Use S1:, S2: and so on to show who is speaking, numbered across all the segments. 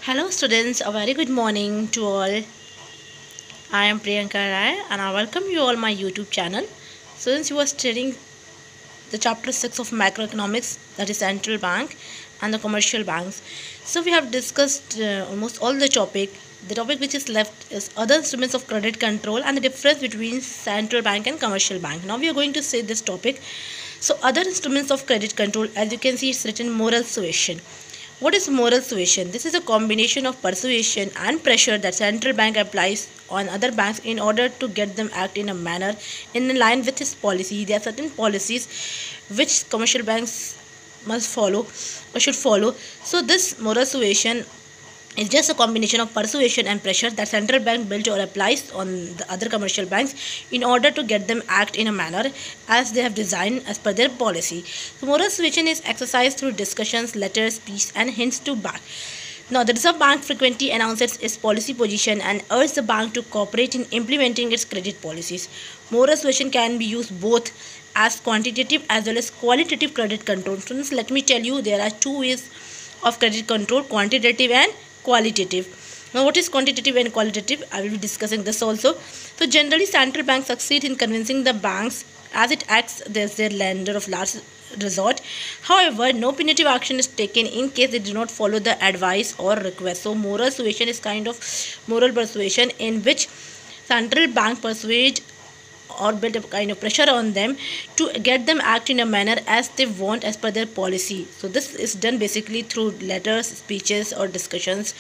S1: Hello students, a very good morning to all. I am Priyanka Rai and I welcome you all my YouTube channel. Since you are studying the chapter 6 of macroeconomics, that is central bank and the commercial banks. So we have discussed almost all the topic. The topic which is left is other instruments of credit control and the difference between central bank and commercial bank. Now we are going to say this topic. So other instruments of credit control, as you can see, it's written moral suasion. What is moral suasion? This is a combination of persuasion and pressure that central bank applies on other banks in order to get them act in a manner in line with its policy. There are certain policies which commercial banks must follow or should follow. So this moral suasion is just a combination of persuasion and pressure that central bank built or applies on the other commercial banks in order to get them act in a manner as they have designed as per their policy. So moral suasion is exercised through discussions, letters, speech and hints to bank. Now, the Reserve Bank frequently announces its policy position and urges the bank to cooperate in implementing its credit policies. Moral suasion can be used both as quantitative as well as qualitative credit control. Students, let me tell you, there are two ways of credit control: quantitative and qualitative. Now, what is quantitative and qualitative? I will be discussing this also. So, generally, central banks succeed in convincing the banks as it acts as their lender of last resort. However, no punitive action is taken in case they do not follow the advice or request. So, moral suasion is kind of moral persuasion in which central bank persuade or build a kind of pressure on them to get them act in a manner as they want as per their policy. So this is done basically through letters, speeches or discussions.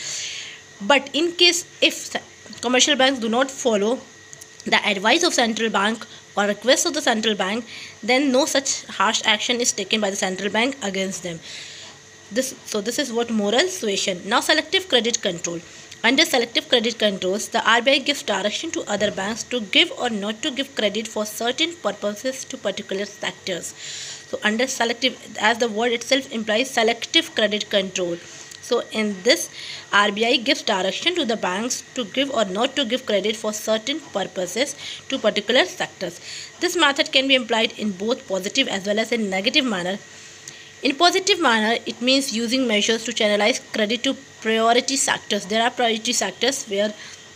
S1: But in case if commercial banks do not follow the advice of central bank or request of the central bank, then no such harsh action is taken by the central bank against them. This is what moral suasion. Now, selective credit control. Under selective credit controls, the RBI gives direction to other banks to give or not to give credit for certain purposes to particular sectors. So under selective, as the word itself implies, selective credit control. So in this, RBI gives direction to the banks to give or not to give credit for certain purposes to particular sectors. This method can be applied in both positive as well as in negative manner. In positive manner, it means using measures to channelize credit to priority sectors. There are priority sectors where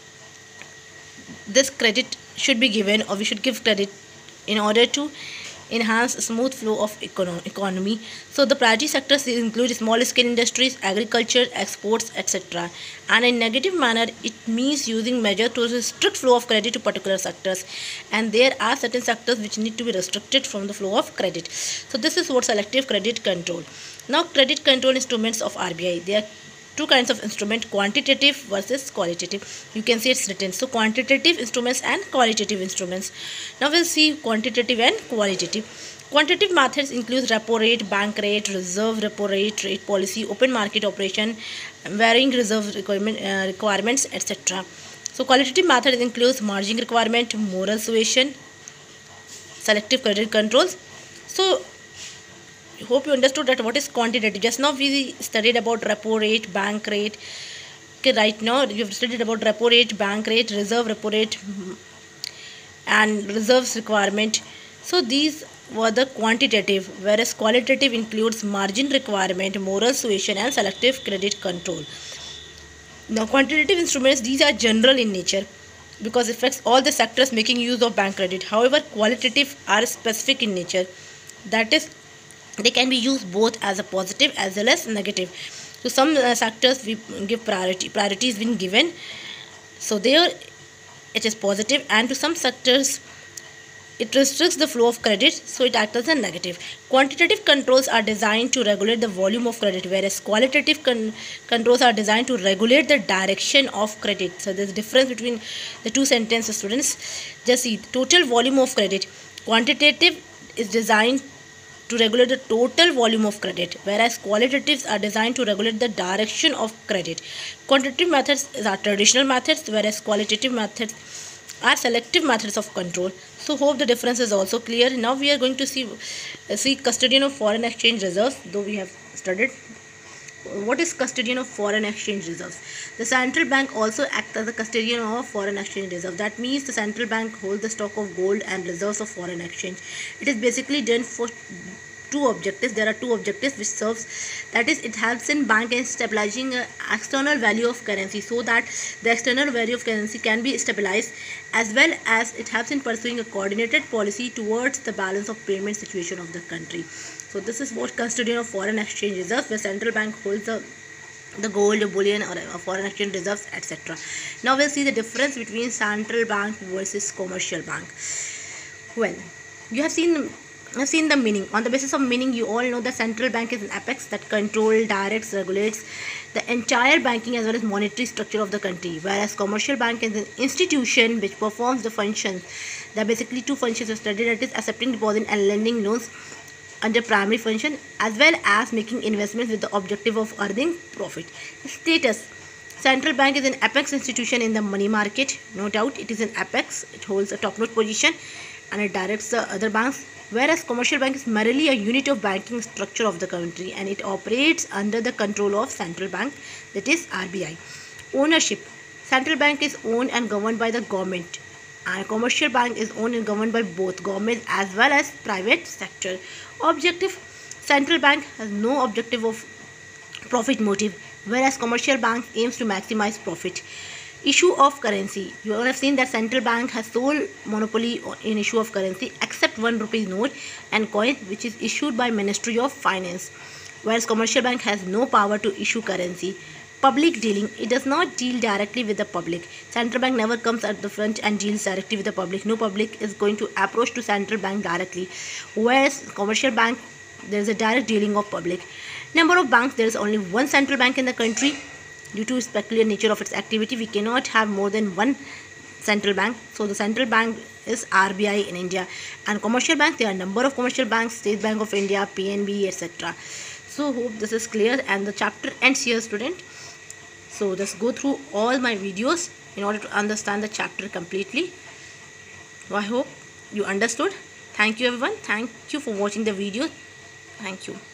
S1: this credit should be given, or we should give credit in order to enhance smooth flow of economy. So the priority sectors include small scale industries, agriculture, exports, etc. And in negative manner, it means using measures to restrict flow of credit to particular sectors, and there are certain sectors which need to be restricted from the flow of credit. So this is what selective credit control. Now, credit control instruments of RBI. There are two kinds of instrument: quantitative versus qualitative. You can see it's written. So quantitative instruments and qualitative instruments. Now we'll see quantitative and qualitative. Quantitative methods include repo rate, bank rate, reserve repo rate, rate policy, open market operation, varying reserve requirements, etc. So qualitative methods includes margin requirement, moral suasion, selective credit controls. So hope you understood that what is quantitative. Just now we studied about repo rate, bank rate. Okay, right now you've studied about repo rate, bank rate, reserve repo rate and reserves requirement. So these were the quantitative, whereas qualitative includes margin requirement, moral suasion and selective credit control. Now quantitative instruments, these are general in nature because it affects all the sectors making use of bank credit. However, qualitative are specific in nature. That is, they can be used both as a positive as well as negative. So some sectors we give priority is been given, so there it is positive, and to some sectors it restricts the flow of credit, so it acts as a negative. Quantitative controls are designed to regulate the volume of credit, whereas qualitative controls are designed to regulate the direction of credit. So there's a difference between the two sentences, students. Just see, total volume of credit. Quantitative is designed to regulate the total volume of credit, whereas qualitatives are designed to regulate the direction of credit. Quantitative methods are traditional methods, whereas qualitative methods are selective methods of control. So hope the difference is also clear. Now we are going to see custodian of foreign exchange reserves, though we have studied. What is custodian of foreign exchange reserves? The central bank also acts as a custodian of foreign exchange reserve. That means the central bank holds the stock of gold and reserves of foreign exchange. It is basically done two objectives. There are two objectives which serves, that is, it helps in bank in stabilizing external value of currency, so that the external value of currency can be stabilized, as well as it helps in pursuing a coordinated policy towards the balance of payment situation of the country. So this is what custodian of foreign exchange reserves, where central bank holds the gold, bullion, or foreign exchange reserves, etc. Now we'll see the difference between central bank versus commercial bank. Well, you have seen the meaning. On the basis of meaning, you all know that central bank is an apex that controls, directs, regulates the entire banking as well as monetary structure of the country, whereas commercial bank is an institution which performs the functions. There are basically two functions of study, that is accepting deposit and lending loans under primary function, as well as making investments with the objective of earning profit. Status: central bank is an apex institution in the money market. No doubt it is an apex. It holds a top-notch position and it directs the other banks, whereas commercial bank is merely a unit of banking structure of the country and it operates under the control of central bank, that is RBI. Ownership: central bank is owned and governed by the government, and commercial bank is owned and governed by both government as well as private sector. Objective: central bank has no objective of profit motive, whereas commercial bank aims to maximize profit. Issue of currency: you all have seen that central bank has sole monopoly in issue of currency except 1 rupee note and coin, which is issued by Ministry of Finance, whereas commercial bank has no power to issue currency. Public dealing: it does not deal directly with the public. Central bank never comes at the front and deals directly with the public. No public is going to approach to central bank directly, whereas commercial bank, there is a direct dealing of public. Number of banks: there is only one central bank in the country. Due to its peculiar nature of its activity, we cannot have more than one central bank. So the central bank is RBI in India, and commercial banks, there are a number of commercial banks: State Bank of India, PNB, etc. So hope this is clear, and the chapter ends here, student. So just go through all my videos in order to understand the chapter completely. I hope you understood. Thank you everyone. Thank you for watching the video. Thank you.